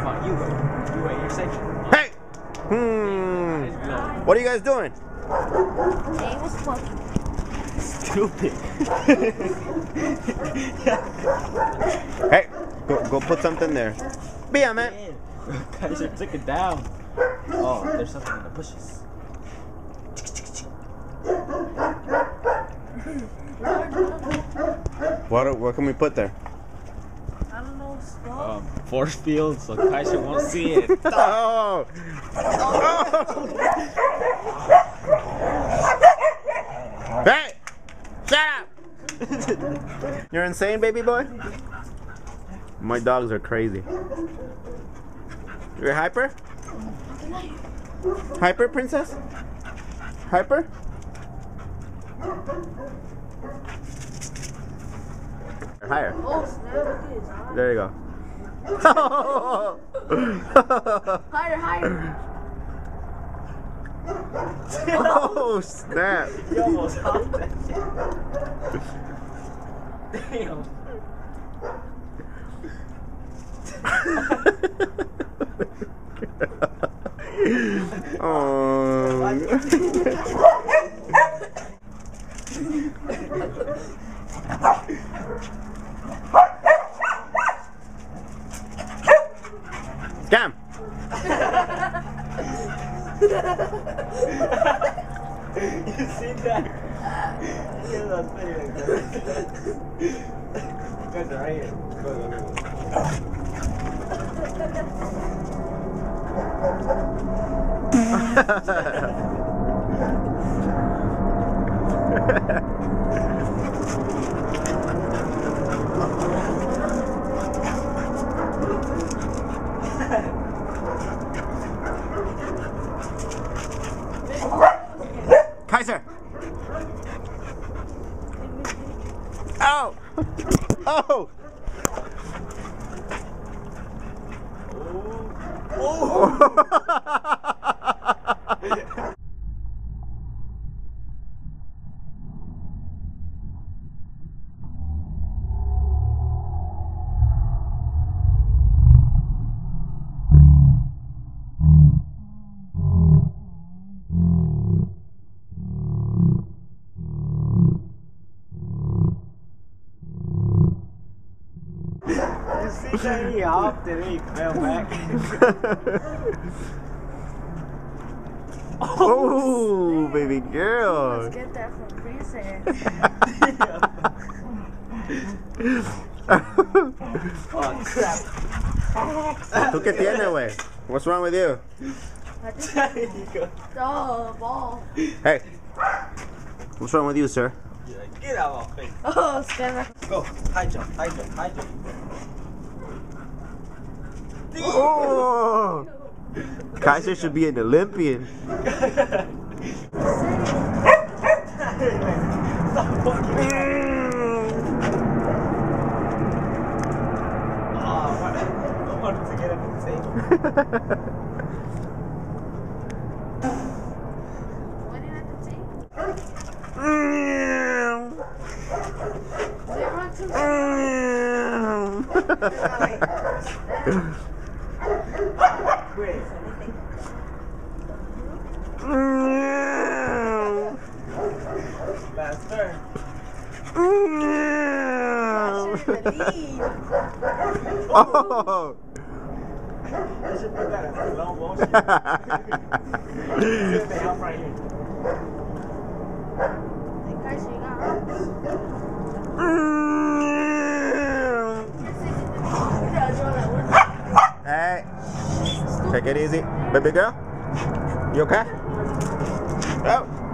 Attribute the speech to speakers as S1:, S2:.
S1: on, you wait. You wait your section.
S2: Hey! What are you guys doing?
S3: They was fucking
S1: Stupid.
S2: Hey, go put something there. Be on, man.
S1: Kaiser took it down. Oh, there's something in the bushes.
S2: What can we put there?
S3: I don't know stuff.
S1: Force field, so Kaiser won't see it.
S2: Oh! Hey! Shut up! You're insane, baby boy? My dogs are crazy. You're hyper? Hyper, princess? Hyper? Higher.
S3: Oh, snap, look at his eye.
S2: There you go.
S3: Higher, higher.
S2: Oh, snap.
S1: You almost hopped that shit. Damn.
S2: Oh. Scam.
S1: You see that? You guys are right here. Go.
S2: Kaiser! Oh! Oh!
S1: You see that he hopped and he fell back.
S2: Oh, baby girl.
S3: Let's get that from prison.
S1: Oh, crap.
S2: ¿Tú qué tienes, güey? What's wrong with you?
S3: Oh, ball.
S2: Hey. What's wrong with you, sir?
S1: Get out of my face.
S3: Oh, scared.
S1: Go. High jump. High jump. High jump.
S2: Oh! Kaiser should be an Olympian.
S1: Stop fucking I wanted to get under the table.
S3: What did I take?
S1: Wait. Last turn.
S2: Oh!
S1: I should put that as slow motion. Sit down right here.
S2: Hey, take it easy. Baby girl, you okay? Oh.